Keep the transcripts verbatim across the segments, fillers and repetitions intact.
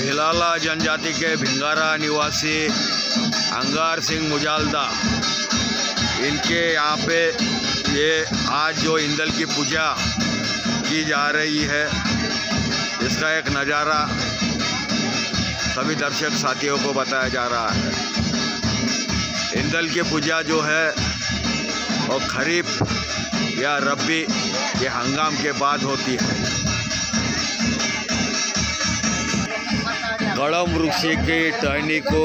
भिलाला जनजाति के भिंगारा निवासी अंगार सिंह मुजालदा, इनके यहाँ पे ये आज जो इंदल की पूजा की जा रही है, इसका एक नज़ारा सभी दर्शक साथियों को बताया जा रहा है। इंदल की पूजा जो है और खरीफ या रबी के हंगाम के बाद होती है। कड़म वृक्ष की टहनी को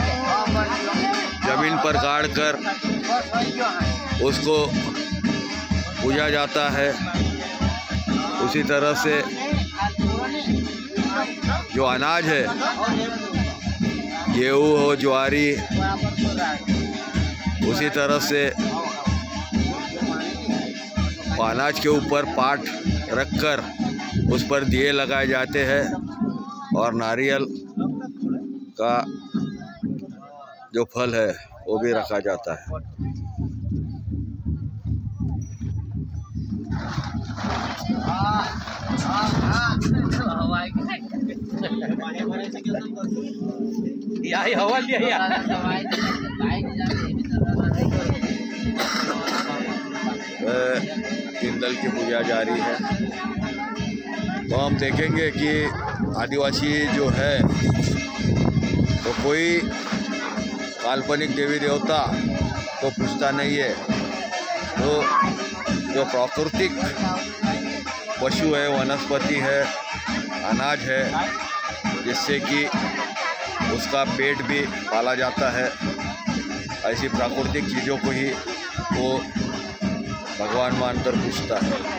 जमीन पर गाड़ कर उसको पूजा जाता है। उसी तरह से जो अनाज है, गेहूँ हो, ज्वारी, उसी तरह से अनाज के ऊपर पाट रखकर उस पर दिए लगाए जाते हैं और नारियल का जो फल है वो भी रखा जाता है। इंदल की पूजा जारी है। तो हम देखेंगे कि आदिवासी जो है तो कोई काल्पनिक देवी देवता को पूछता नहीं है। तो जो प्राकृतिक पशु है, वनस्पति है, अनाज है, जिससे कि उसका पेट भी पाला जाता है, ऐसी प्राकृतिक चीज़ों को ही वो भगवान मानकर पूछता है।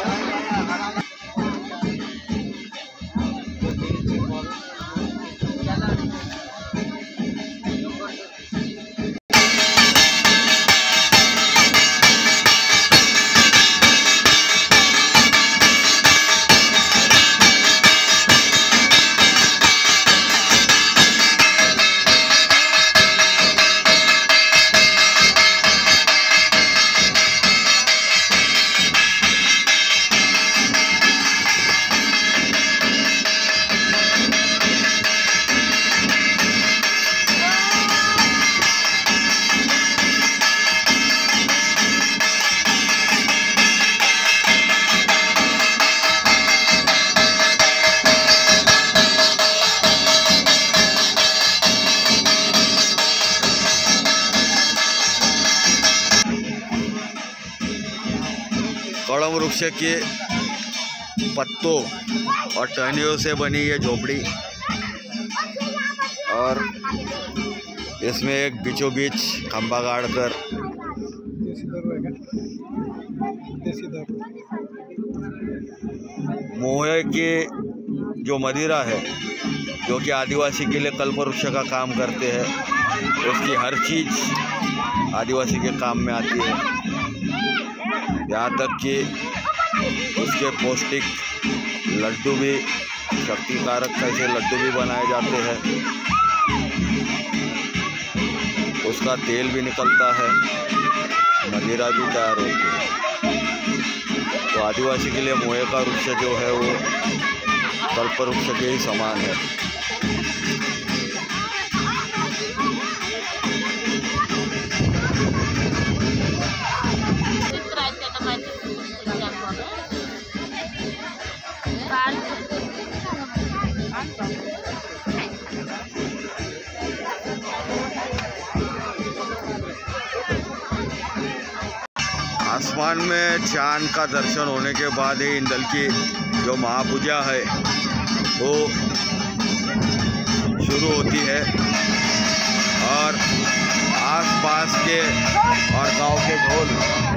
कड़म वृक्ष के पत्तों और टहनियों से बनी ये झोपड़ी, और इसमें एक बीचों बीच खंभा गाड़ कर मोहे की जो मदिरा है, जो कि आदिवासी के लिए कल्पवृक्ष का काम करते हैं, उसकी हर चीज़ आदिवासी के काम में आती है। यहाँ तक कि उसके पौष्टिक लड्डू भी, शक्तिकारक कैसे लड्डू भी बनाए जाते हैं। उसका तेल भी निकलता है, मदिरा भी तैयार होती है। तो आदिवासी के लिए मोहे का वृक्ष जो है वो कल्पवृक्ष के ही समान है। आसमान में चांद का दर्शन होने के बाद ही इंदल की जो महापूजा है वो शुरू होती है, और आसपास के और गांव के ढोल